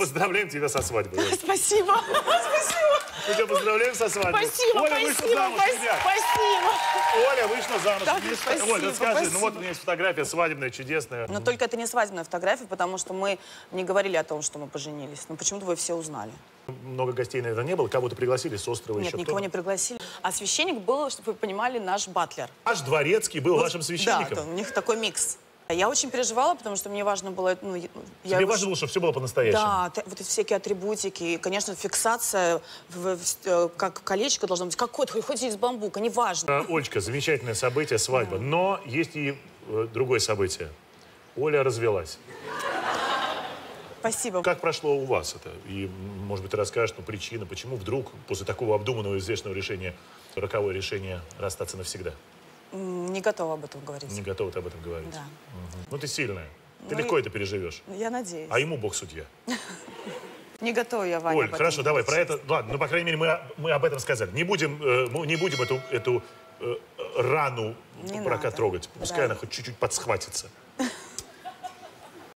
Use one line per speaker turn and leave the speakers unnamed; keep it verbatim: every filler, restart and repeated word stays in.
поздравляем тебя со свадьбой.
Спасибо. Спасибо.
Мы тебя поздравляем со свадьбой.
Спасибо,
Оля
спасибо,
вышла замуж, ребят.
Спасибо.
Оля вышла замуж.
Так,
Мне
спасибо,
Оль, расскажи,
спасибо.
ну вот у меня есть фотография свадебная, чудесная.
Но только это не свадебная фотография, потому что мы не говорили о том, что мы поженились. Ну почему-то вы все узнали.
Много гостей, наверное, не было. Кого-то пригласили с острова
Нет,
еще?
никого
Кто?
не пригласили. А священник был, чтобы вы понимали, наш батлер.
Наш дворецкий был
Вот,
вашим священником?
Да, у них такой микс. Я очень переживала, потому что мне важно было... Ну, я
Тебе
его...
важно было, чтобы все было по-настоящему?
Да, вот эти всякие атрибутики. И, конечно, фиксация, в, в, как колечко должно быть, как кот, хоть из бамбука, неважно.
Олечка, замечательное событие, свадьба. Да. Но есть и э, другое событие. Оля развелась.
Спасибо.
Как прошло у вас это? И, может быть, ты расскажешь, ну, причину, почему вдруг после такого обдуманного и взвешенного решения, роковое решение расстаться навсегда?
Не готова об этом говорить.
Не готова ты об этом говорить?
Да.
Угу. Ну, ты сильная. Ты
ну,
легко
и...
это переживешь.
Я надеюсь.
А ему Бог судья.
Не готова я, Ваня.
Оль, хорошо, давай, про это... Ладно, ну, по крайней мере, мы, мы об этом сказали. Не будем, э, мы не будем эту, эту э, рану брака трогать. Пускай она хоть чуть-чуть подсхватится.